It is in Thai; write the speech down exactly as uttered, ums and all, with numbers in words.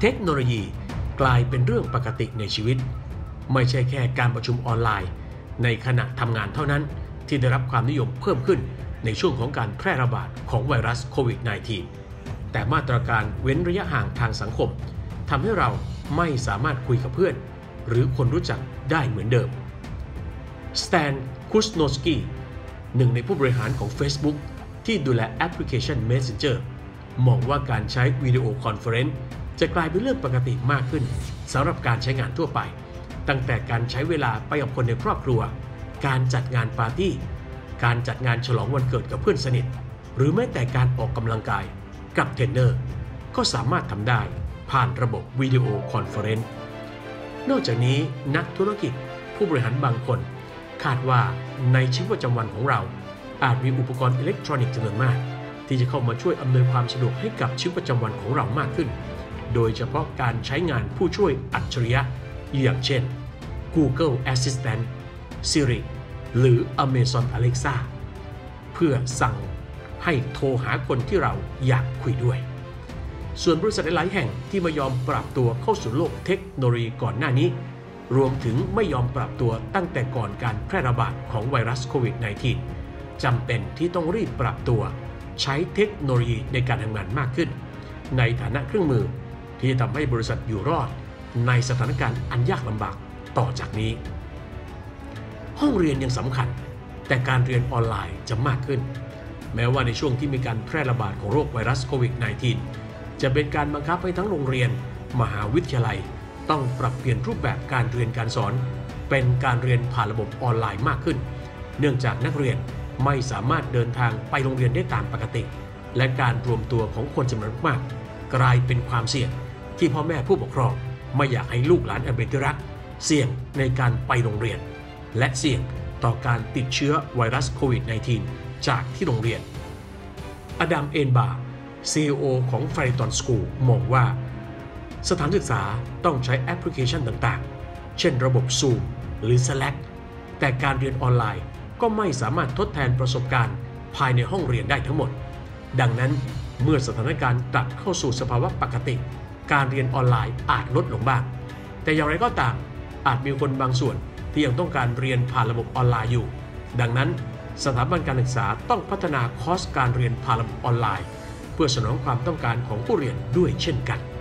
เทคโนโลยีกลายเป็นเรื่องปกติในชีวิตไม่ใช่แค่การประชุมออนไลน์ในขณะทำงานเท่านั้นที่ได้รับความนิยมเพิ่มขึ้นในช่วงของการแพร่ระบาดของไวรัสโควิด สิบเก้า แต่มาตรการเว้นระยะห่างทางสังคมทำให้เราไม่สามารถคุยกับเพื่อนหรือคนรู้จักได้เหมือนเดิมสแตน คุสโนสกี้หนึ่งในผู้บริหารของ Facebook ที่ดูแลแอปพลิเคชัน Messenger มองว่าการใช้วิดีโอคอนเฟอเรนซ์จะกลายเป็นเรื่องปกติมากขึ้นสำหรับการใช้งานทั่วไปตั้งแต่การใช้เวลาไปกับคนในครอบครัวการจัดงานปาร์ตี้การจัดงานฉลองวันเกิดกับเพื่อนสนิทหรือแม้แต่การออกกำลังกายกับเทรนเนอร์ก็สามารถทำได้ผ่านระบบวิดีโอคอนเฟอเรนซ์นอกจากนี้นักธุรกิจผู้บริหารบางคนคาดว่าในชีวิตประจำวันของเราอาจมีอุปกรณ์อิเล็กทรอนิกส์จำนวนมากที่จะเข้ามาช่วยอำนวยความสะดวกให้กับชีวิตประจำวันของเรามากขึ้นโดยเฉพาะการใช้งานผู้ช่วยอัจฉริยะอย่างเช่น Google Assistant Siri หรือ Amazon Alexa เพื่อสั่งให้โทรหาคนที่เราอยากคุยด้วยส่วนบริษัทหลายแห่งที่ไม่ยอมปรับตัวเข้าสู่โลกเทคโนโลยีก่อนหน้านี้รวมถึงไม่ยอมปรับตัวตั้งแต่ก่อนการแพร่ระบาดของไวรัสโควิด สิบเก้า จำเป็นที่ต้องรีบปรับตัวใช้เทคโนโลยีในการทำงานมากขึ้นในฐานะเครื่องมือที่ทำให้บริษัทอยู่รอดในสถานการณ์อันยากลำบากต่อจากนี้ห้องเรียนยังสำคัญแต่การเรียนออนไลน์จะมากขึ้นแม้ว่าในช่วงที่มีการแพร่ระบาดของโรคไวรัสโควิด สิบเก้า จะเป็นการบังคับให้ทั้งโรงเรียนมหาวิทยาลัยต้องปรับเปลี่ยนรูปแบบการเรียนการสอนเป็นการเรียนผ่านระบบออนไลน์มากขึ้นเนื่องจากนักเรียนไม่สามารถเดินทางไปโรงเรียนได้ตามปกติและการรวมตัวของคนจำนวนมากกลายเป็นความเสี่ยงที่พ่อแม่ผู้ปกครองไม่อยากให้ลูกหลานอันเป็นที่รักเสี่ยงในการไปโรงเรียนและเสี่ยงต่อการติดเชื้อไวรัสโควิด สิบเก้า จากที่โรงเรียนอดัม เอนบาร์ ซี อี โอ ของ Fariton School มองว่าสถานศึกษาต้องใช้แอปพลิเคชันต่างๆเช่นระบบ Zoom หรือ Slack แต่การเรียนออนไลน์ก็ไม่สามารถทดแทนประสบการณ์ภายในห้องเรียนได้ทั้งหมดดังนั้นเมื่อสถานการณ์กลับเข้าสู่สภาวะปกติการเรียนออนไลน์อาจลดลงบ้างแต่อย่างไรก็ตามอาจมีคนบางส่วนที่ยังต้องการเรียนผ่านระบบออนไลน์อยู่ดังนั้นสถาบันการศึกษาต้องพัฒนาคอร์สการเรียนผ่านระบบออนไลน์เพื่อสนองความต้องการของผู้เรียนด้วยเช่นกัน